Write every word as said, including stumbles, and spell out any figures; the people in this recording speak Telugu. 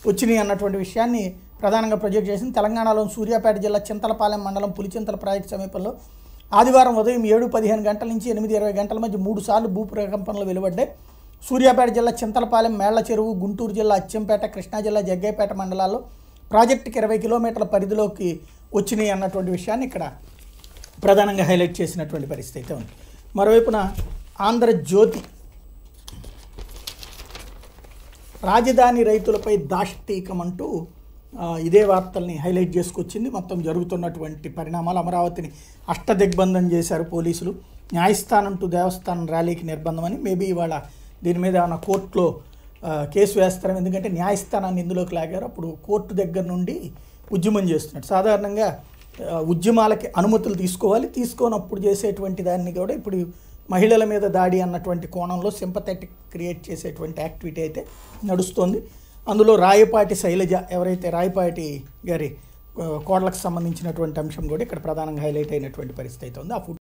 వచ్చినాయి అన్నటువంటి విషయాన్ని ప్రధానంగా ప్రొజెక్ట్ చేసింది. తెలంగాణలోని సూర్యాపేట జిల్లా చింతలపాలెం మండలం పులిచింతల ప్రాజెక్టు సమీపంలో ఆదివారం ఉదయం ఏడు పదిహేను గంటల నుంచి ఎనిమిది ఇరవై గంటల మధ్య మూడు సార్లు భూ ప్రకంపనలు వెలువడ్డాయి. సూర్యాపేట జిల్లా చింతలపాలెం, మేళ్ల చెరువు, గుంటూరు జిల్లా అచ్చంపేట, కృష్ణా జిల్లా జగ్గైపేట మండలాల్లో ప్రాజెక్టుకి ఇరవై కిలోమీటర్ల పరిధిలోకి వచ్చినాయి అన్నటువంటి విషయాన్ని ఇక్కడ ప్రధానంగా హైలైట్ చేసినటువంటి పరిస్థితి అయితే ఉంది. మరోవైపున ఆంధ్రజ్యోతి రాజధాని రైతులపై దాష్టీకం అంటూ ఇదే వార్తల్ని హైలైట్ చేసుకొచ్చింది. మొత్తం జరుగుతున్నటువంటి పరిణామాలు, అమరావతిని అష్టదిగ్బంధం చేశారు పోలీసులు, న్యాయస్థానం టు దేవస్థానం ర్యాలీకి నిర్బంధం అని. మేబీ ఇవాళ దీని మీద ఏమైనా కోర్టులో కేసు వేస్తారు, ఎందుకంటే న్యాయస్థానాన్ని ఇందులోకి లాగారు. అప్పుడు కోర్టు దగ్గర నుండి ఉద్యమం చేస్తున్నట్టు. సాధారణంగా ఉద్యమాలకి అనుమతులు తీసుకోవాలి, తీసుకోనప్పుడు చేసేటువంటి దాన్ని కూడా ఇప్పుడు మహిళల మీద దాడి అన్నటువంటి కోణంలో సింపథెటిక్ క్రియేట్ చేసేటువంటి యాక్టివిటీ అయితే నడుస్తోంది. అందులో రాయపాటి శైలజ, ఎవరైతే రాయపాటి గారి కోడలకు సంబంధించినటువంటి అంశం కూడా ఇక్కడ ప్రధానంగా హైలైట్ అయినటువంటి పరిస్థితి అయితే ఉంది. ఆ